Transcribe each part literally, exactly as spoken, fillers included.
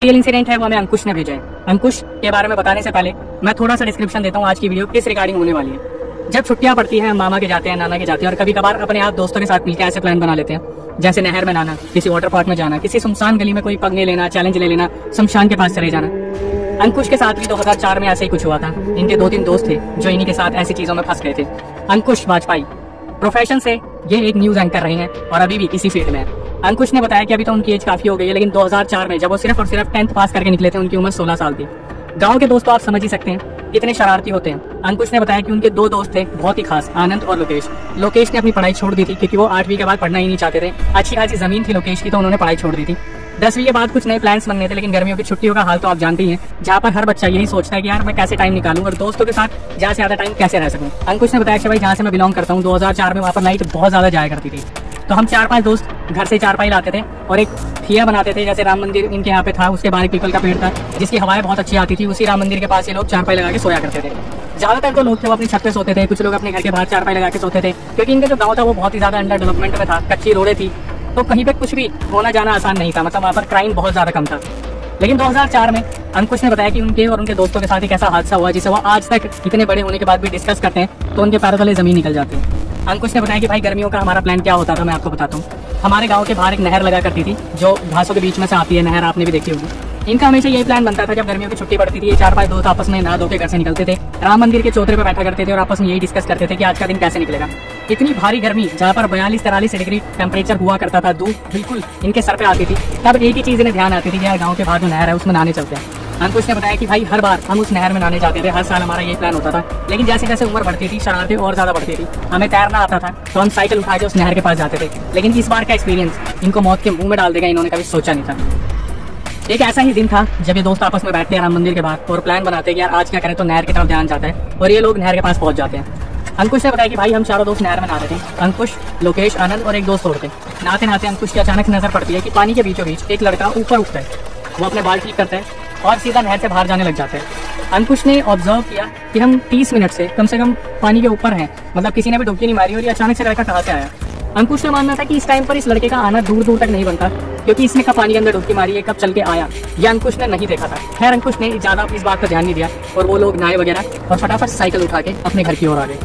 Real incident है वो हमें अंकुश ने भेजा है। अंकुश के बारे में बताने से पहले मैं थोड़ा सा डिस्क्रिप्शन देता हूँ आज की वीडियो किस रिगार्डिंग होने वाली है। जब छुट्टियां पड़ती हैं, मामा के जाते हैं, नाना के जाते हैं, और कभी कभार अपने आप दोस्तों के साथ मिलकर ऐसे प्लान बना लेते हैं जैसे नहर में नहाना, किसी वाटर पार्क में जाना, किसी सुनसान गली में कोई पंगे लेना, चैलेंज ले लेना, शमशान के पास चले जाना। अंकुश के साथ भी दो हज़ार चार में ऐसे ही कुछ हुआ था। इनके दो तीन दोस्त थे जो इन्हीं के साथ ऐसी चीजों में फंस गए थे। अंकुश वाजपेयी प्रोफेशन से ये एक न्यूज एंकर रहे हैं और अभी भी इसी फील्ड में है। अंकुश ने बताया कि अभी तो उनकी एज काफी हो गई है, लेकिन दो हज़ार चार में जब वो सिर्फ और सिर्फ टेंथ पास करके निकले थे, उनकी उम्र सोलह साल थी। गांव के दोस्त तो आप समझ ही सकते हैं कितने शरारती होते हैं। अंकुश ने बताया कि उनके दो दोस्त थे बहुत ही खास, आनंद और लोकेश। लोकेश ने अपनी पढ़ाई छोड़ दी थी क्योंकि वो आठवीं के बाद पढ़ना ही नहीं चाहते थे। अच्छी खासी जमीन थी लोकेश की, तो उन्होंने पढ़ाई छोड़ दी थी। दसवीं के बाद कुछ नए प्लान्स बनने थे, लेकिन गर्मियों की छुट्टियों का हाल तो आप जानते ही हैं, जहाँ पर हर बच्चा यही सोचता है कि यार मैं कैसे टाइम निकालूं और दोस्तों के साथ ज्यादा से ज्यादा टाइम कैसे रह सकूं। अंकुश ने बताया कि भाई जहाँ से मैं बिलोंग करता हूँ, दो हज़ार चार में वहाँ पर लाइट बहुत ज्यादा जाया करती थी, तो हम चार पांच दोस्त घर से चारपाई लाते थे और एक ठिया बनाते थे। जैसे राम मंदिर इनके यहाँ पे था, उसके बाहर एक पीपल का पेड़ था जिसकी हवाएं बहुत अच्छी आती थी। उसी राम मंदिर के पास ये लोग चारपाई लगा के सोया करते थे। ज्यादातर जो लोग थे वो अपनी छत पे सोते थे, कुछ लोग अपने घर के बाहर चारपाई लगा के सोते थे, क्योंकि इनका जो गाँव था वो बहुत ही ज्यादा अंडर डेवलपमेंट में था, कच्ची रोडें थी, तो कहीं पे कुछ भी होना जाना आसान नहीं था। मतलब वहाँ पर क्राइम बहुत ज्यादा कम था। लेकिन दो हज़ार चार में अंकुश ने बताया कि उनके और उनके दोस्तों के साथ एक ऐसा हादसा हुआ जिसे वो आज तक इतने बड़े होने के बाद भी डिस्कस करते हैं तो उनके पैरों तले जमीन निकल जाती है। अंकुश ने बताया कि भाई गर्मियों का हमारा प्लान क्या होता था, मैं आपको बताता हूँ। हमारे गांव के बाहर एक नहर लगा करती थी जो घासों के बीच में से आती है, नहर आपने भी देखी होगी। इनका हमेशा यही प्लान बनता था, जब गर्मियों की छुट्टी पड़ती थी, ये चार पांच दोस्त आपस में नहा धो के घर से निकलते थे, राम मंदिर के चौतरे पर बैठा करते थे और आपस में यही डिस्कस करते थे कि आज का दिन कैसे निकलेगा। इतनी भारी गर्मी जहाँ पर बयालीस तिरालीस डिग्री टेम्परेचर हुआ करता था, धूप बिल्कुल इनके सर पे आती थी, तब एक ही चीज इन्हें ध्यान आती थी कि यार गाँव के बाहर जो नहर है उसमें नहाने चलते हैं। अंकुश ने बताया कि भाई हर बार हम उस नहर में नहाने जाते थे, हर साल हमारा ये प्लान होता था, लेकिन जैसे जैसे उम्र बढ़ती थी शरारतें और ज्यादा बढ़ती थी। हमें तैरना आता था तो हम साइकिल उठा के उस नहर के पास जाते थे, लेकिन इस बार का एक्सपीरियंस इनको मौत के मुंह में डाल देगा, इन्होंने कभी सोचा नहीं था। एक ऐसा ही दिन था जब ये दोस्त आपस में बैठते हैं राम मंदिर के बाहर और प्लान बनाते हैं कि यार आज क्या करें, तो नहर की तरफ ध्यान जाता है और ये लोग नहर के पास पहुंच जाते हैं। अंकुश ने बताया कि भाई हम चारों दोस्त नहर में नहाते थे, अंकुश, लोकेश, आनंद और एक दोस्त और थे। नहाते नहाते अंकुश की अचानक नजर पड़ती है कि पानी के बीचों बीच एक लड़का ऊपर उठता है। वो अपने बाल ठीक करता है और सीधा नहर से बाहर जाने लग जाते हैं। अंकुश ने ऑब्जर्व किया कि हम तीस मिनट से कम से कम पानी के ऊपर हैं, मतलब किसी ने भी डुबकी नहीं मारी और ये अचानक से लड़का कहाँ से आया। अंकुश ने मानना था कि इस टाइम पर इस लड़के का आना दूर दूर तक नहीं बनता, क्योंकि इसने कब पानी के अंदर डुबकी मारी है, कब चल के आया, ये अंकुश ने नहीं देखा था। खैर अंकुश ने ज्यादा इस बात पर ध्यान नहीं दिया और वो लोग नहाए वगैरह और फटाफट साइकिल उठा के अपने घर की ओर आ गए।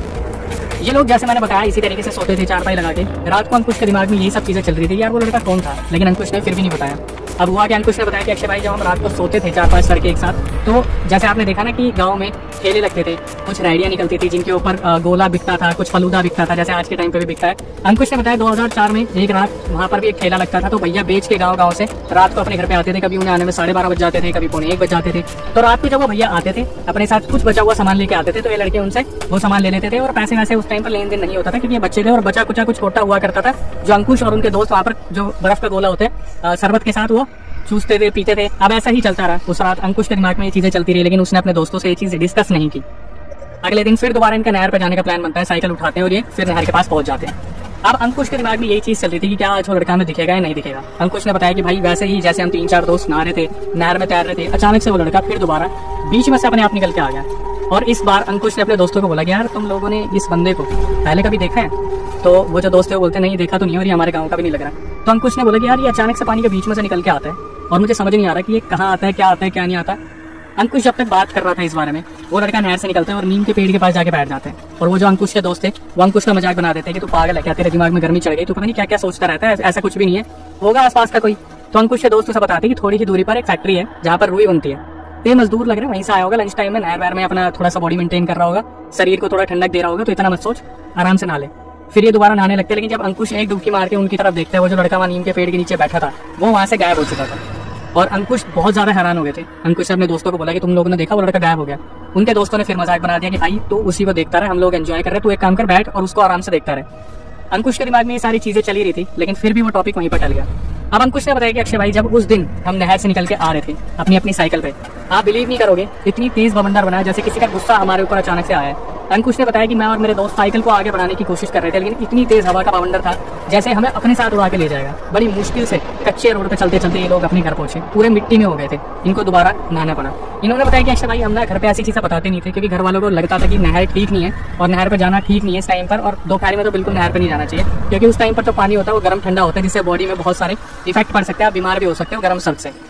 ये लोग जैसे मैंने बताया इसी तरीके से सोते थे चारपाई लगा के। रात को अंकुश के दिमाग में यही सब चीजें चल रही थी, यार वो लड़का कौन था, लेकिन अंकुश ने फिर भी नहीं बताया। अब हुआ कि अंकुश ने बताया कि अक्षय भाई जब हम रात को सोते थे चार पांच लड़के एक साथ, तो जैसे आपने देखा ना कि गांव में ठेले लगते थे, कुछ रेडियां निकलती थी जिनके ऊपर गोला बिकता था, कुछ फलूदा बिकता था, जैसे आज के टाइम पे भी बिकता है। अंकुश ने बताया दो हज़ार चार में एक रात वहाँ पर भी एक ठेला लगता था, तो भैया बेच के गाँव गाँव से रात को अपने घर पे आते थे। कभी उन्हें आने में साढ़े बारह बज जाते थे, कभी पौने एक बज जाते थे। तो रात को जब वो भैया आते थे अपने साथ कुछ बचा हुआ सामान लेके आते थे, तो ये लड़के उनसे वो सामान ले लेते थे और पैसे वैसे उस टाइम पर लेन देन नहीं होता था क्योंकि बच्चे थे और बचा कुचा कुछ छोटा हुआ करता था, जो अंकुश और उनके दोस्त वहाँ पर जो बर्फ का गोला होते हैं शरबत के साथ वो चूसते थे, पीते थे। अब ऐसा ही चलता रहा। उस रात अंकुश के दिमाग में ये चीजें चलती रही, लेकिन उसने अपने दोस्तों से ये चीज डिस्कस नहीं की। अगले दिन फिर दोबारा इनका नहर पर जाने का प्लान बनता है, साइकिल उठाते हैं और ये फिर नहर के पास पहुंच जाते हैं। अब अंकुश के दिमाग में यही चीज चल रही थी कि क्या आज वो लड़का हमें दिखेगा या नहीं दिखेगा। अंकुश ने बताया कि भाई वैसे ही जैसे हम तीन चार दोस्त नहा रहे थे, नहर में तैर रहे थे, अचानक से वो लड़का फिर दोबारा बीच में से अपने आप निकल के आ गया। और इस बार अंकुश ने अपने दोस्तों को बोला कि यार तुम लोगों ने इस बंदे को पहले कभी देखा है? तो वो जो दोस्त है वो बोलते नहीं देखा तो नहीं, और ये हमारे गाँव का भी नहीं लग रहा। तो अंकुश ने बोला कि यार ये अचानक से पानी के बीच में से निकल के आता है और मुझे समझ नहीं आ रहा कि ये कहाँ आता है, क्या आता है, क्या नहीं आता। अंकुश जब तक बात कर रहा था इस बारे में, वो लड़का नहर से निकलता है और नीम के पेड़ के पास जाके बैठ जाते हैं। और वो जो अंकुश के दोस्त थे वो अंकुश का मजाक बना देते हैं कि तू पागल है क्या, तेरे दिमाग में गर्मी चढ़ गई, तू पता नहीं क्या क्या सोचता रहता है, ऐसा कुछ भी नहीं है, होगा आसपास का कोई। तो अंकुश के दोस्त उसे बताते हैं कि थोड़ी ही दूरी पर एक फैक्ट्री है जहाँ पर रुई बनती है, तो मजदूर लग रहे हैं वहीं से आया होगा, लंच टाइम में नहर वहर में अपना थोड़ा सा बॉडी मेंटेन कर रहा होगा, शरीर को थोड़ा ठंडक दे रहा होगा, तो इतना मत सोच, आराम से नहा ले। फिर ये दोबारा नहाने लगते हैं, लेकिन जब अंकुश एक डुबकी मार के उनकी तरफ देखता है, वो जो लड़का वहाँ नीम के पेड़ के नीचे बैठा था वो वहाँ से गायब हो चुका था। और अंकुश बहुत ज्यादा हैरान हो गए थे। अंकुश ने अपने दोस्तों को बोला कि तुम लोगों ने देखा वो लड़का गायब हो गया। उनके दोस्तों ने फिर मजाक बना दिया कि भाई तू उसी को देखता रहे, हम लोग एंजॉय कर रहे हैं, तू एक काम कर बैठ और उसको आराम से देखता रहे। अंकुश के दिमाग में ये सारी चीजें चली रही थी, लेकिन फिर भी वो टॉपिक वहीं पर टल गया। अब अंकुश ने बताया कि अक्षय भाई जब उस दिन हम नहर से निकल के आ रहे थे अपनी अपनी साइकिल पे, आप बिलीव नहीं करोगे इतनी तेज बवंडर बना जैसे किसी का गुस्सा हमारे ऊपर अचानक से आया है। अंकुश ने बताया कि मैं और मेरे दोस्त साइकिल को आगे बढ़ाने की कोशिश कर रहे थे, लेकिन इतनी तेज हवा का बवंडर था जैसे हमें अपने साथ उड़ा के ले जाएगा। बड़ी मुश्किल से कच्चे रोड पे चलते चलते ये लोग अपने घर पहुंचे, पूरे मिट्टी में हो गए थे, इनको दोबारा नहाना पड़ा। इन्होंने बताया कि अक्षय भाई हम ना घर पे ऐसी चीजें बताते नहीं थे, क्योंकि घर वालों को लगता था कि नहर ठीक नहीं है और नहर पर जाना ठीक नहीं है इस टाइम पर, और दोपहर में तो बिल्कुल नहर पर नहीं जाना चाहिए, क्योंकि उस टाइम पर जो पानी होता है वो गर्म ठंडा होता है, जिससे बॉडी में बहुत सारे इफेक्ट पड़ सकते हैं, आप बीमार भी हो सकते हो गर्म सर्द से।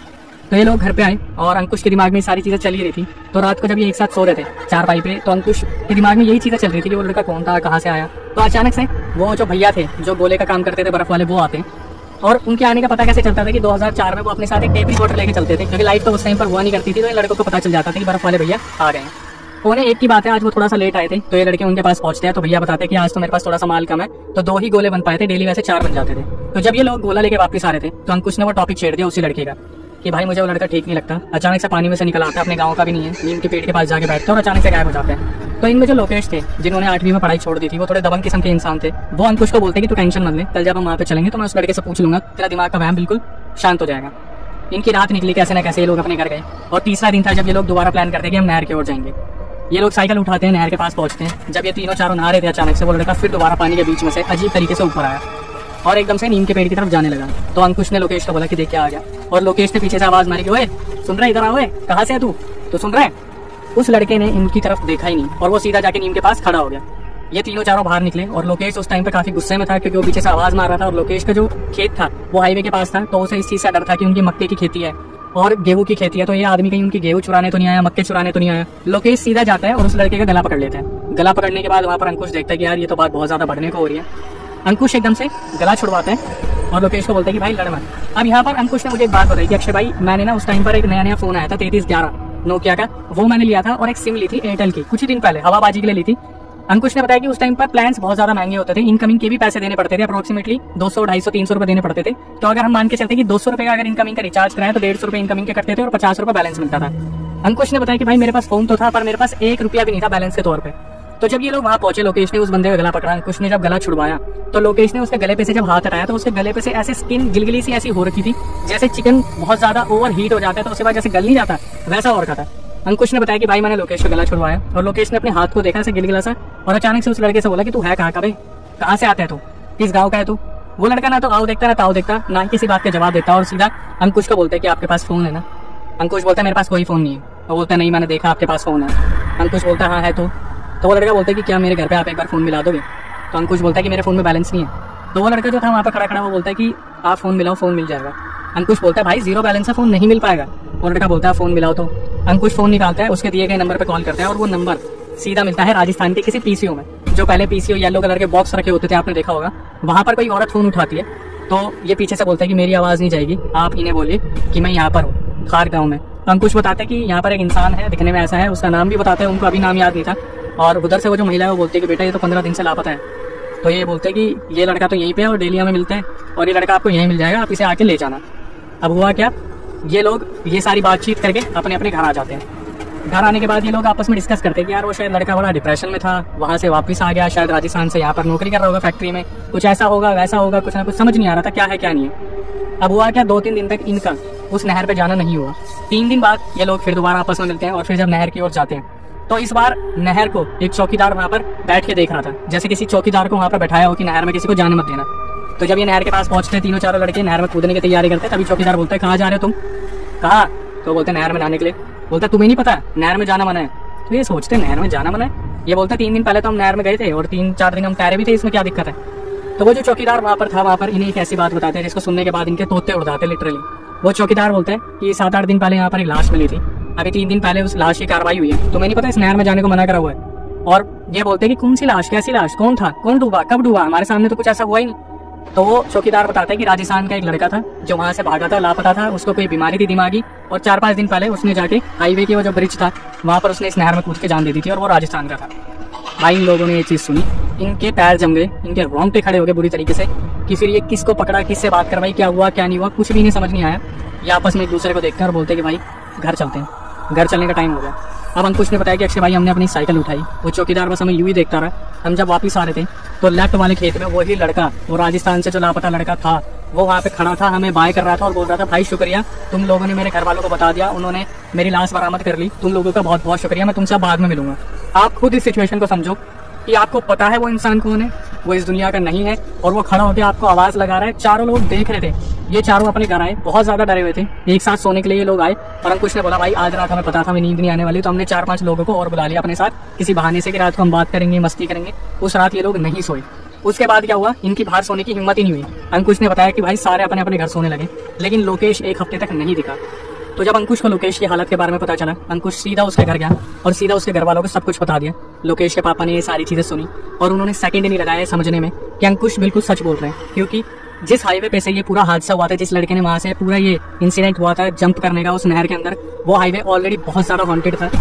तो ये लोग घर पे आए और अंकुश के दिमाग में सारी चीजें चल ही रही थी। तो रात को जब ये एक साथ सो रहे थे चारपाई पे, तो अंकुश के दिमाग में यही चीजें चल रही थी कि वो लड़का कौन था, कहाँ से आया। तो अचानक से वो जो भैया थे जो गोले का काम करते थे बर्फ वाले, वो आते हैं। और उनके आने का पता कैसे चलता था कि दो हज़ार चार में वो अपने साथ एक टेप रिकॉर्डर लेके चलते थे, क्योंकि लाइट तो उस टाइम पर हुआ नहीं करती थी। तो ये लड़कों को पता चल जाता था कि बर्फ वाले भैया आ गए हैं। उन्हें एक की बात है, आज वो थोड़ा सा लेट आए थे, तो ये लड़के उनके पास पहुंचते हैं। तो भैया बताते हैं कि आज तो मेरे पास थोड़ा सा माल कम है, तो दो ही गोले बन पाए थे, डेली वैसे चार बन जाते थे। तो जब ये लोग गोला लेके वापस आ रहे थे, तो अंकुश ने वो टॉपिक छेड़ दिया उसी लड़के का कि भाई मुझे वो लड़का ठीक नहीं लगता। अचानक से पानी में से निकल आता है, अपने गाँव का भी नहीं है, नीम के पेड़ के पास जाके बैठते हैं और अचानक से गायब हो जाते हैं। तो इनमें जो लोकेश थे जिन्होंने आठवीं में पढ़ाई छोड़ दी थी, वो थोड़े दबंग किस्म के इंसान थे। वो अंकुश को बोलते हैं कि तू टेंशन मत ले, कल जब हम वहाँ पे चलेंगे तो मैं उस लड़के से पूछ लूंगा, तेरा दिमाग का वहम बिल्कुल शांत हो जाएगा। इनकी रात निकली कैसे न कैसे, ये लोग अपने घर गए। और तीसरा दिन था जब ये लोग दोबारा प्लान करते हैं कि हम नहर की ओर जाएंगे। ये लोग साइकिल उठाते हैं, नहर के पास पहुंचते हैं। जब ये तीनों चारों नहा रहे थे, अचानक से वो लड़का फिर दोबारा पानी के बीच में से अजीब तरीके से ऊपर आया और एकदम से नीम के पेड़ की तरफ जाने लगा। तो अंकुश ने लोकेश को बोला कि देख क्या आ गया, और लोकेश ने पीछे से आवाज मारी कि ओए सुन रहा है, इधर आओ, कहाँ से है तू, तो सुन रहा है। उस लड़के ने इनकी तरफ देखा ही नहीं और वो सीधा जाके नीम के पास खड़ा हो गया। ये तीनों चारों बाहर निकले और लोकेश उस टाइम पे काफी गुस्से में था, क्योंकि वो पीछे से आवाज मार रहा था। और लोकेश का जो खेत था वो हाईवे के पास था, तो उसे इस चीज से डर था कि उनकी मक्के की खेती है और गेहूं की खेती है, तो ये आदमी कहीं उनकी गेहूं चुराने तो नहीं आया, मक्के चुराने तो नहीं आया। लोकेश सीधा जाता है और उस लड़के का गला पकड़ लेता है। गला पकड़ने के बाद वहाँ पर अंकुश देखता है कि यार ये तो बात बहुत ज्यादा बढ़ने को हो रही है। अंकुश एकदम से गला छुड़वाता है और लोकेश को बोलता है कि भाई लड़ मत। अब यहाँ पर अंकुश ने मुझे एक बात बताई कि अक्षय भाई, मैंने ना उस टाइम पर एक नया नया फोन आया था तैतीस ग्यारह नोकिया का, वो मैंने लिया था और एक सिम ली थी एयरटेल की, कुछ ही दिन पहले हवाबाजी के लिए ली थी। अंकुश ने बताया कि उस टाइम पर प्लान्स बहुत ज्यादा महंगे होते थे, इनकमिंग के भी पैसे देने पड़ते थे, अप्रोक्सीमेटली दो सौ ढाई सौ तीन सौ रुपए देने पड़ते थे। तो अगर हम मान के चलते कि दो सौ रुपए का अगर इनकमिंग का रिचार्ज कराए तो डेढ़ सौ रुपए इनकमिंग के कटते थे और पचास रुपए बैलेंस मिलता था। अंकुश ने बताया कि भाई मेरे पास फोन तो था, पर मेरे पास एक रुपया भी नहीं था बैलेंस के तौर पर। तो जब ये लोग वहाँ पहुंचे, लोकेश ने उस बंदे का गला पकड़ा। अंकुश ने जब गला छुड़वाया तो लोकेश ने उसके गले पे से जब हाथ हटाया तो उसके गले पे से ऐसे स्किन गिलगिली सी ऐसी हो रखी थी, जैसे चिकन बहुत ज्यादा ओवर हीट हो जाता है तो उसके बाद जैसे गल नहीं जाता, वैसा हो रखा था। अंकुश ने बताया कि भाई मैंने लोकेश का गला छुड़वाया और लोकेश ने अपने हाथ को देखा ऐसे गिलगिला सा, और अचानक से उस लड़के से बोला कि तू है कहाँ का भाई, कहाँ से आता है तू, किस गाँव का है तू। वो लड़का ना तो आओ देखता ना ताओ देखता, ना किसी बात का जवाब देता और सीधा अंकुश को बोलता है कि आपके पास फोन है ना। अंकुश बोलता है मेरे पास कोई फोन नहीं है। वो बोलता है नहीं मैंने देखा आपके पास फोन है। अंकुश बोलता है हाँ है तो तो वो लड़का बोलता है कि क्या मेरे घर पे आप एक बार फोन मिला दोगे। तो अंकुश बोलता है कि मेरे फोन में बैलेंस नहीं है। तो वो लड़का जो था वहाँ पर खड़ा खड़ा वो बोलता है कि आप फोन मिलाओ, फोन मिल जाएगा। अंकुश बोलता है भाई जीरो बैलेंस है, फोन नहीं मिल पाएगा। वो लड़का बोलता है फोन मिलाओ। तो अंकुश फोन निकालता है, उसके दिए गए नंबर पर कॉल करता है और वो नंबर सीधा मिलता है राजस्थान के किसी पीसीओ में। जो पहले पीसीओ येलो कलर के बॉक्स रखे होते थे, आपने देखा होगा, वहां पर कोई औरत फोन उठाती है। तो ये पीछे से बोलता है कि मेरी आवाज नहीं जाएगी, आप इन्हें बोलिए कि मैं यहाँ पर हूँ खार गाँव में। तो अंकुश बताता है कि यहाँ पर एक इंसान है, दिखने में ऐसा है, उसका नाम भी बताता है, उनको अभी नाम याद नहीं था। और उधर से वो जो महिला है वो बोलती है कि बेटा ये तो पंद्रह दिन से लापता है। तो ये बोलते हैं कि ये लड़का तो यहीं पे है और डेली हमें मिलते हैं और ये लड़का आपको यहीं मिल जाएगा, आप इसे आके ले जाना। अब हुआ क्या, ये लोग ये सारी बातचीत करके अपने अपने घर आ जाते हैं। घर आने के बाद ये लोग आपस में डिस्कस करते हैं कि यार वो शायद लड़का बड़ा डिप्रेशन में था, वहाँ से वापस आ गया, शायद राजस्थान से यहाँ पर नौकरी कर रहा होगा फैक्ट्री में, कुछ ऐसा होगा वैसा होगा, कुछ ना कुछ समझ नहीं आ रहा था क्या है क्या नहीं है। अब हुआ क्या, दो तीन दिन तक इनका उस नहर पे जाना नहीं हुआ। तीन दिन बाद ये लोग फिर दोबारा आपस में मिलते हैं और फिर जब नहर की ओर जाते हैं तो इस बार नहर को एक चौकीदार वहाँ पर बैठ के देख रहा था, जैसे किसी चौकीदार को वहाँ पर बैठाया हो कि नहर में किसी को जाने मत देना। तो जब ये नहर के पास पहुंचते हैं, तीनों चारों लड़के नहर में कूदने की तैयारी करते हैं, तभी चौकीदार बोलता है कहाँ जा रहे हो तुम, कहाँ। तो बोलते नहर में नहाने के लिए। बोलता तुम्हें नहीं पता नहर में जाना मना है। तो ये सोचते नहर में जाना मना है, ये बोलता तीन दिन पहले तो हम नहर में गए थे और तीन चार दिन हम तैरे भी थे, इसमें क्या दिक्कत है। तो वो जो चौकीदार वहाँ पर था, वहाँ पर इन्हें एक ऐसी बात बताते हैं जिसको सुनने के बाद इनके तोते उड़ जाते लिटरली। वो चौकीदार बोलता है कि सात आठ दिन पहले यहाँ पर एक लाश मिली थी, अभी तीन दिन पहले उस लाश की कार्रवाई हुई है, तुम्हें नहीं पता इस नहर में जाने को मना करा हुआ है। और ये बोलते हैं कि कौन सी लाश, कैसी लाश, कौन था, कौन डूबा, कब डूबा, हमारे सामने तो कुछ ऐसा हुआ ही नहीं। तो वो चौकीदार बताता है कि राजस्थान का एक लड़का था जो वहां से भागा था, लापता था, उसको कोई बीमारी थी दिमागी, और चार पांच दिन पहले उसने जाके हाईवे की वो जो ब्रिज था वहां पर उसने इस नहर में कूद के जान दे दी थी और वो राजस्थान का था। भाई इन लोगों ने ये चीज सुनी, इनके पैर जम गए, इनके रोंगटे खड़े हो गए बुरी तरीके से कि फिर ये किसको पकड़ा, किससे बात करवाई, क्या हुआ क्या नहीं हुआ, कुछ भी नहीं समझ नहीं आया। ये आपस में एक दूसरे को देखते हैं और बोलते हैं कि भाई घर चलते हैं, घर चलने का टाइम हो गया। अब अंकुश ने बताया कि अक्षय भाई हमने अपनी साइकिल उठाई, वो चौकीदार बस हमें यूं ही देखता रहा। हम जब वापस आ रहे थे तो लेफ्ट वाले खेत में वही लड़का, वो राजस्थान से जो लापता लड़का था, वो वहाँ पे खड़ा था, हमें बाय कर रहा था और बोल रहा था भाई शुक्रिया, तुम लोगों ने मेरे घर वालों को बता दिया, उन्होंने मेरी लाश बरामद कर ली, तुम लोगों का बहुत बहुत शुक्रिया, मैं तुमसे बाद में मिलूंगा। आप खुद इस सिचुएशन को समझो कि आपको पता है वो इंसान कौन है, वो इस दुनिया का नहीं है और वो खड़ा होकर आपको आवाज लगा रहा है। चारों लोग देख रहे थे, ये चारों अपने घर आए, बहुत ज्यादा डरे हुए थे, एक साथ सोने के लिए ये लोग आए। और अंकुश ने बोला भाई आज रात हमें पता था हमें नींद नहीं आने वाली, तो हमने चार पांच लोगों को और बुला लिया अपने साथ किसी बहाने से कि रात को हम बात करेंगे, मस्ती करेंगे। उस रात ये लोग नहीं सोए। उसके बाद क्या हुआ, इनकी बाहर सोने की हिम्मत ही नहीं हुई। अंकुश ने बताया कि भाई सारे अपने अपने घर सोने लगे, लेकिन लोकेश एक हफ्ते तक नहीं दिखा। तो जब अंकुश को लोकेश की हालत के बारे में पता चला, अंकुश सीधा उसके घर गया और सीधा उसके घर वालों को सब कुछ बता दिया। लोकेश के पापा ने ये सारी चीजें सुनी और उन्होंने सेकंड नहीं लगाया समझने में कि अंकुश बिल्कुल सच बोल रहे हैं, क्योंकि जिस हाईवे पे से ये पूरा हादसा हुआ था, जिस लड़के ने वहां से पूरा ये इंसिडेंट हुआ था जंप करने का उस नहर के अंदर, वो हाईवे ऑलरेडी बहुत ज्यादा हॉन्टेड था।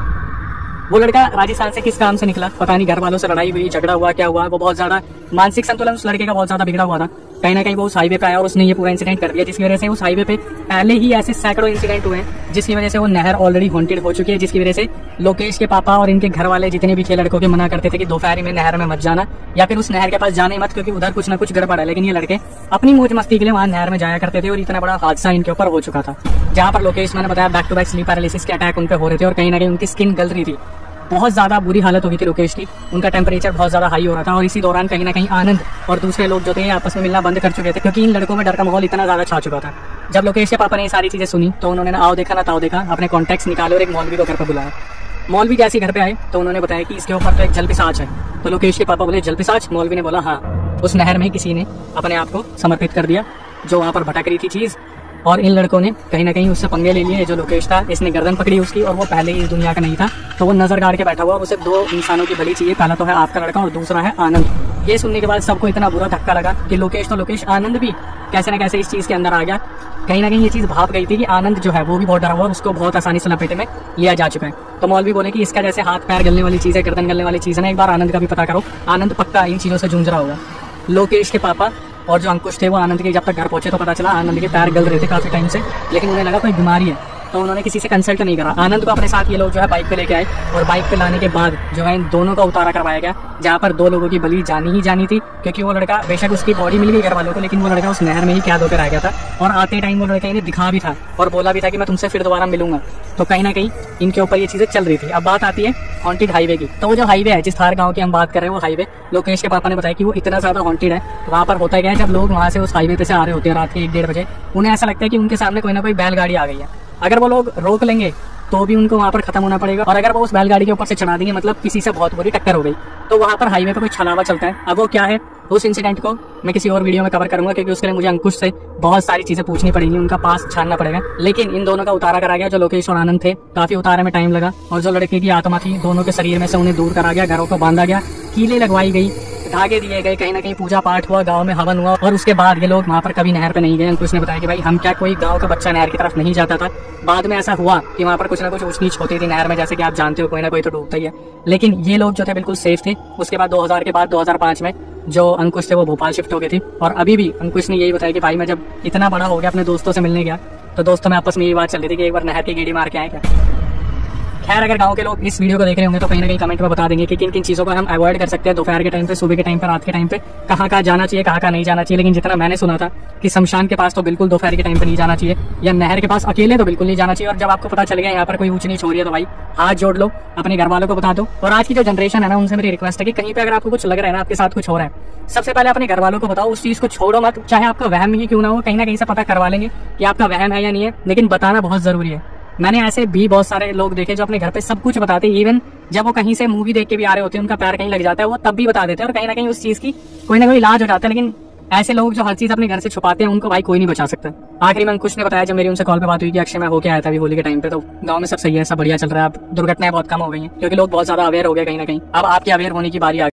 वो लड़का राजस्थान से किस काम से निकला पता नहीं, घर वालों से लड़ाई हुई, झगड़ा हुआ, क्या हुआ, वो बहुत ज्यादा मानसिक संतुलन उस लड़के का बहुत ज्यादा बिगड़ा हुआ था। कहीं ना कहीं वो उस हाईवे पे आया और उसने ये पूरा इंसिडेंट कर दिया, जिसकी वजह से उस हाईवे पे पहले ही ऐसे सैकड़ों इंसिडेंट हुए हैं, जिसकी वजह से वो नहर ऑलरेडी हॉन्टेड हो चुकी है। जिसकी वजह से लोकेश के पापा और इनके घर वाले जितने भी थे लड़कों के मना करते थे कि दोपहर में नहर में मत जाना या फिर उस नहर के पास जाने मत, क्योंकि उधर कुछ ना कुछ गड़बड़ है। लेकिन ये लड़के अपनी मौज मस्ती के लिए वहां नहर में जाया करते थे और इतना बड़ा हादसा इनके ऊपर हो चुका था, जहां पर लोकेश मैंने बताया back to back sleep paralysis के अटैक उन पे हो रहे थे और कहीं ना कहीं उनकी स्किन गल रही थी। बहुत ज्यादा बुरी हालत हो गई थी लोकेश की, उनका टेम्परेचर बहुत ज्यादा हाई हो रहा था और इसी दौरान कहीं ना कहीं आनंद और दूसरे लोग जो थे आपस में मिलना बंद कर चुके थे, क्योंकि इन लड़कों में डर का माहौल इतना ज्यादा छा चुका था। जब लोकेश के पापा ने ये सारी चीजें सुनी तो उन्होंने ना आओ देखा ना ताओ देखा, अपने कॉन्टैक्ट्स निकाले और एक मौलवी को घर पर बुलाया। मौलवी जैसे घर पे आए तो उन्होंने बताया कि इसके ऊपर तो एक जल पिशाच है। तो लोकेश के पापा बोले जल पिशाच? मौलवी ने बोला हाँ, उस नहर में किसी ने अपने आप को समर्पित कर दिया जो वहां पर भटक रही थी चीज, और इन लड़कों ने कहीं ना कहीं उससे पंगे ले लिए। जो लोकेश था इसने गर्दन पकड़ी उसकी और वो पहले ही इस दुनिया का नहीं था, तो वो नजर गाड़ के बैठा हुआ। उसे दो इंसानों की बलि चाहिए, पहला तो है आपका लड़का और दूसरा है आनंद। ये सुनने के बाद सबको इतना बुरा धक्का लगा कि लोकेश तो लोकेश आनंद भी कैसे न कैसे इस चीज के अंदर आ गया। कहीं ना कहीं ये चीज भाप गई थी कि आनंद जो है वो भी बहुत डरा हुआ, उसको बहुत आसानी से लपेटे में लिया जा चुका है। तो मौलवी बोले कि इसका जैसे हाथ पैर गलने वाली चीज है, गर्दन गलने वाली चीज है ना, एक बार आनंद का भी पता करो, आनंद पक्का इन चीजों से जूझ रहा होगा। लोकेश के पापा और जो अंकुश थे वो आनंद के जब तक घर पहुंचे तो पता चला आनंद के पैर गल रहे थे काफी टाइम से, लेकिन उन्हें लगा कोई बीमारी है, तो उन्होंने किसी से कंसल्ट नहीं करा। आनंद को अपने साथ ये लोग जो है बाइक पे लेके आए और बाइक पे लाने के बाद जो है इन दोनों का उतारा करवाया गया, जहाँ पर दो लोगों की बलि जानी ही जानी थी, क्योंकि वो लड़का बेशक उसकी बॉडी मिल गई घर वालों को, लेकिन वो लड़का उस नहर में ही कैद होकर आ गया था। और आते टाइम वो लड़का इन्हें दिखा भी था और बोला भी था कि मैं तुमसे फिर दोबारा मिलूंगा। तो कहीं ना कहीं इनके ऊपर ये चीजें चल रही थी। अब बात आती है हॉन्टेड हाईवे की। तो वो जो हाईवे है जिस थार गांव की हम बात कर रहे हैं, वो हाईवे लोकेश के पापा ने बताया कि वो इतना ज्यादा हॉन्टेड है। वहां पर होता क्या है, जब लोग वहां से उस हाईवे पे से आ रहे होते हैं रात के एक डेढ़ बजे, उन्हें ऐसा लगता है कि उनके सामने कोई ना कोई बैलगाड़ी आ गई है। अगर वो लोग रोक लेंगे तो भी उनको वहां पर खत्म होना पड़ेगा, और अगर वो उस बैलगाड़ी के ऊपर से चढ़ा देंगे मतलब किसी से बहुत बुरी टक्कर हो गई। तो वहां पर हाईवे पे कोई छलावा चलता है। अब वो क्या है, उस इंसिडेंट को मैं किसी और वीडियो में कवर करूंगा, क्योंकि उसके लिए मुझे अंकुश से बहुत सारी चीजें पूछनी पड़ेंगी, उनका पास छानना पड़ेगा। लेकिन इन दोनों का उतारा करा गया, जो लोकेश और आनंद थे। काफी उतारे में टाइम लगा और जो लड़के की आत्मा थी दोनों के शरीर में से उन्हें दूर करा गया, घरों को बांधा गया, कीलें लगवाई गई, धागे दिए गए, कहीं ना कहीं पूजा पाठ हुआ, गांव में हवन हुआ, और उसके बाद ये लोग वहां पर कभी नहर पे नहीं गए। अंकुश ने बताया कि भाई हम क्या, कोई गांव का बच्चा नहर की तरफ नहीं जाता था। बाद में ऐसा हुआ कि वहां पर कुछ ना कुछ ऊंच नीच होती थी नहर में, जैसे कि आप जानते हो कोई ना कोई तो डूबता ही है, लेकिन ये लोग जो थे बिल्कुल सेफ थे। उसके बाद दो हज़ार के बाद दो हज़ार पाँच में जो अंकुश थे वो भोपाल शिफ्ट हो गए थे, और अभी भी अंकुश ने यही बताया कि भाई मैं जब इतना बड़ा हो गया अपने दोस्तों से मिलने गया तो दोस्तों में आपस में यही बात चल रही थी कि एक बार नहर की गेड़ी मार के आए क्या। खैर अगर गांव के लोग इस वीडियो को देख रहे होंगे तो कहीं ना कहीं कमेंट में बता देंगे कि किन किन चीज़ों को हम अवॉइड कर सकते हैं दोपहर के टाइम पे, सुबह के टाइम पे, रात के टाइम पे, कहाँ कहाँ जाना चाहिए, कहाँ कहाँ नहीं जाना चाहिए। लेकिन जितना मैंने सुना था कि शमशान के पास तो बिल्कुल दोपहर के टाइम पे नहीं जाना चाहिए, या नहर के पास अकेले तो बिल्कुल नहीं जाना चाहिए। और जब आपको पता चल गया यहाँ पर कोई ऊंच नीच हो रही है तो भाई हाथ जोड़ लो, अपने घर वालों को बता दो। और आज की जो जनरेशन है ना, उनसे मेरी रिक्वेस्ट है कि कहीं पे अगर आपको कुछ लग रहा है ना, आपके साथ कुछ हो रहा है, सबसे पहले अपने घर वालों को बताओ, उस चीज को छोड़ो मत, चाहे आपका वहम ही क्यों ना हो, कहीं ना कहीं से पता करवा लेंगे कि आपका वहम है या नहीं है, लेकिन बताना बहुत जरूरी है। मैंने ऐसे भी बहुत सारे लोग देखे जो अपने घर पे सब कुछ बताते हैं, इवन जब वो कहीं से मूवी देख के भी आ रहे होते हैं, उनका पैर कहीं लग जाता है, वो तब भी बता देते हैं और कहीं ना कहीं उस चीज की कोई ना कोई इलाज हो जाता है। लेकिन ऐसे लोग जो हर चीज अपने घर से छुपाते हैं उनको भाई कोई नहीं बचा सकता। आखिरी में अंकुश ने बताया जब मेरी उनसे कॉल पे बात हुई कि अक्षय मैं होके आया था अभी होली के टाइम पे, तो गांव में सब सही है, सब बढ़िया चल रहा है, अब दुर्घटनाएं बहुत कम हो गई हैं क्योंकि लोग बहुत ज्यादा अवेयर हो गए कहीं ना कहीं। अब आपके अवेयर होने की बारी आ